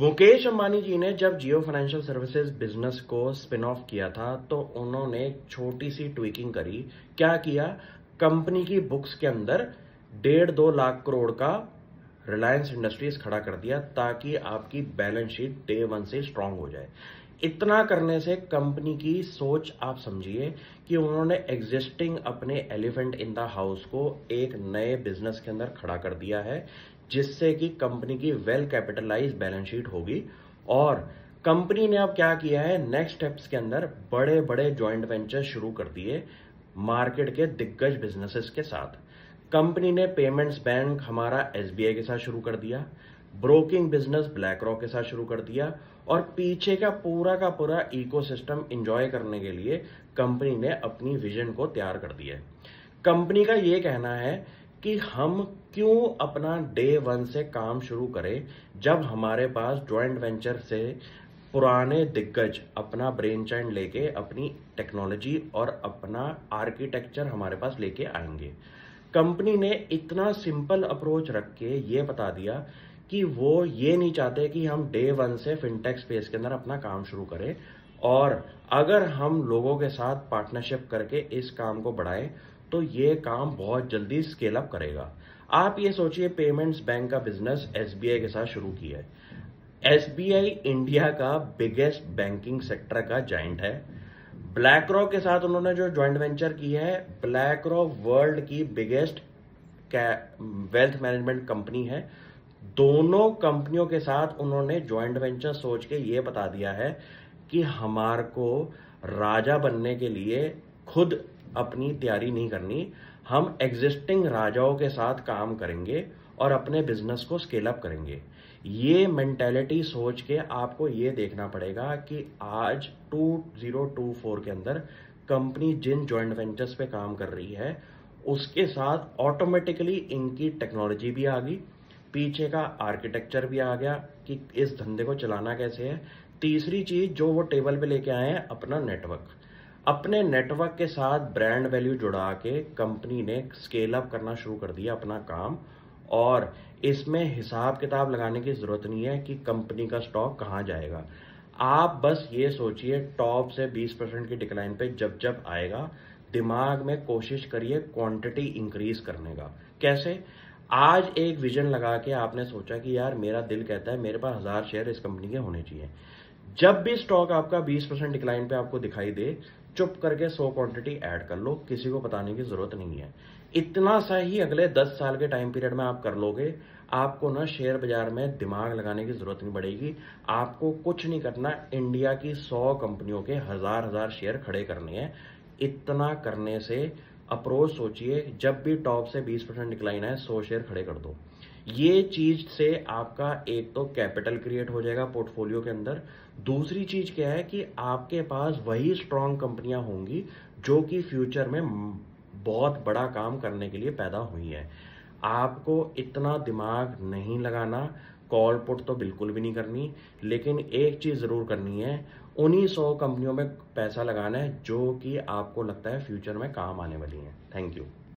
मुकेश अंबानी जी ने जब Jio financial services business को स्पिन ऑफ किया था तो उन्होंने एक छोटी सी ट्विकिंग करी। क्या किया? कंपनी की बुक्स के अंदर 1.5-2 लाख करोड़ का रिलायंस इंडस्ट्रीज खड़ा कर दिया ताकि आपकी बैलेंस शीट डे वन से स्ट्रांग हो जाए। इतना करने से कंपनी की सोच आप समझिए कि उन्होंने एग्जिस्टिंग अपने एलिफेंट इन द हाउस को एक नए बिजनेस के अंदर खड़ा कर दिया है, जिससे कि कंपनी की वेल कैपिटलाइज बैलेंस शीट होगी। और कंपनी ने अब क्या किया है, नेक्स्ट स्टेप्स के अंदर बड़े बड़े जॉइंट वेंचर शुरू कर दिए मार्केट के दिग्गज बिजनेसेस के साथ। कंपनी ने पेमेंट्स बैंक हमारा एसबीआई के साथ शुरू कर दिया, ब्रोकिंग बिजनेस ब्लैक रॉक के साथ शुरू कर दिया, और पीछे का पूरा इकोसिस्टम एंजॉय करने के लिए कंपनी ने अपनी विजन को तैयार कर दिया है। कंपनी का यह कहना है कि हम क्यों अपना डे वन से काम शुरू करें जब हमारे पास जॉइंट वेंचर से पुराने दिग्गज अपना ब्रेन चाइल्ड लेके अपनी टेक्नोलॉजी और अपना आर्किटेक्चर हमारे पास लेके आएंगे। कंपनी ने इतना सिंपल अप्रोच रख के ये बता दिया कि वो ये नहीं चाहते कि हम डे वन से फिनटेक स्पेस के अंदर अपना काम शुरू करें, और अगर हम लोगों के साथ पार्टनरशिप करके इस काम को बढ़ाएं तो ये काम बहुत जल्दी स्केल अप करेगा। आप ये सोचिए, पेमेंट्स बैंक का बिजनेस एसबीआई के साथ शुरू किया है। एसबीआई इंडिया का बिगेस्ट बैंकिंग सेक्टर का जायंट है। ब्लैक रॉक के साथ उन्होंने जो ज्वाइंट वेंचर किया है, ब्लैक रॉक वर्ल्ड की बिगेस्ट वेल्थ मैनेजमेंट कंपनी है। दोनों कंपनियों के साथ उन्होंने ज्वाइंट वेंचर सोच के ये बता दिया है कि हमारे को राजा बनने के लिए खुद अपनी तैयारी नहीं करनी, हम एग्जिस्टिंग राजाओं के साथ काम करेंगे और अपने बिजनेस को स्केल अप करेंगे। ये मेंटेलिटी सोच के आपको ये देखना पड़ेगा कि आज 2024 के अंदर कंपनी जिन जॉइंट वेंचर्स पे काम कर रही है उसके साथ ऑटोमेटिकली इनकी टेक्नोलॉजी भी आ गई, पीछे का आर्किटेक्चर भी आ गया कि इस धंधे को चलाना कैसे है। तीसरी चीज जो वो टेबल पे लेके आए हैं, अपना नेटवर्क। अपने नेटवर्क के साथ ब्रांड वैल्यू जुड़ा के कंपनी ने स्केल अप करना शुरू कर दिया अपना काम, और इसमें हिसाब किताब लगाने की जरूरत नहीं है कि कंपनी का स्टॉक कहां जाएगा। आप बस ये सोचिए, टॉप से 20% की डिक्लाइन पे जब जब आएगा, दिमाग में कोशिश करिए क्वांटिटी इंक्रीज करने का। कैसे? आज एक विजन लगा के आपने सोचा कि यार मेरा दिल कहता है मेरे पास 1000 शेयर इस कंपनी के होने चाहिए। जब भी स्टॉक आपका 20% डिक्लाइन पे आपको दिखाई दे, चुप करके 100 क्वांटिटी ऐड कर लो, किसी को बताने की जरूरत नहीं है। इतना सा ही अगले 10 साल के टाइम पीरियड में आप कर लोगे, आपको ना शेयर बाजार में दिमाग लगाने की जरूरत नहीं पड़ेगी। आपको कुछ नहीं करना, इंडिया की 100 कंपनियों के 1000 शेयर खड़े करने हैं। इतना करने से अप्रोच सोचिए, जब भी टॉप से 20% डिक्लाइन है 100 शेयर खड़े कर दो। ये चीज से आपका एक तो कैपिटल क्रिएट हो जाएगा पोर्टफोलियो के अंदर। दूसरी चीज क्या है कि आपके पास वही स्ट्रांग कंपनियां होंगी जो कि फ्यूचर में बहुत बड़ा काम करने के लिए पैदा हुई है। आपको इतना दिमाग नहीं लगाना, कॉल पुट तो बिल्कुल भी नहीं करनी, लेकिन एक चीज जरूर करनी है, उन्हीं 100 कंपनियों में पैसा लगाना है जो कि आपको लगता है फ्यूचर में काम आने वाली है। Thank you.